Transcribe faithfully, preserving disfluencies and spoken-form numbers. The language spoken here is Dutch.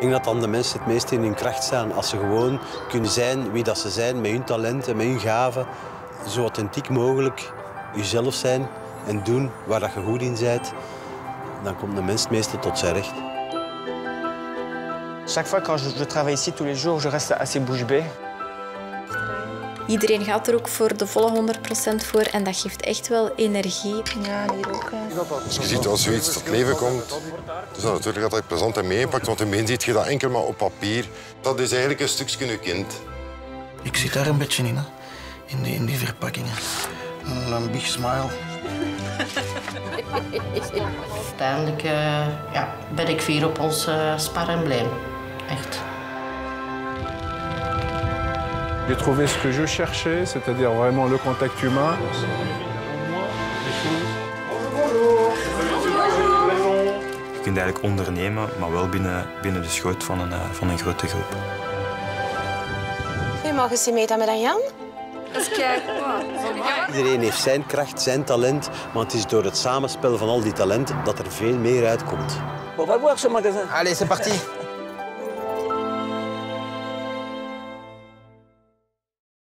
denk dat dan de mensen het meest in hun kracht staan. Als ze gewoon kunnen zijn wie dat ze zijn, met hun talenten, met hun gaven. Zo authentiek mogelijk jezelf zijn en doen waar dat je goed in bent. Dan komt de mens het meeste tot zijn recht. Chaque fois quand je, je travaille ici tous les jours, je reste assez bouche bée. Iedereen gaat er ook voor de volle honderd procent voor en dat geeft echt wel energie. Ja, hier ook. Als je ziet als zoiets tot leven komt, dus dan natuurlijk altijd plezant en meepakt, want in het begin zie je dat enkel maar op papier. Dat is eigenlijk een stukje je kind. Ik zit daar een beetje in, hè? In, die, in die verpakkingen. Een, een big smile. Uiteindelijk uh, ja, ben ik fier op ons uh, Spar-embleem. Echt. J'ai trouvé ce que je cherchais, c'est-à-dire vraiment le contact humain. Je kunt eigenlijk ondernemen, maar wel binnen, binnen de schoot van een, van een grote groep. Goedemorgen, Simeta met Jan. Iedereen heeft zijn kracht, zijn talent, maar het is door het samenspel van al die talenten dat er veel meer uitkomt. On va voir ce magasin. Allez, c'est parti.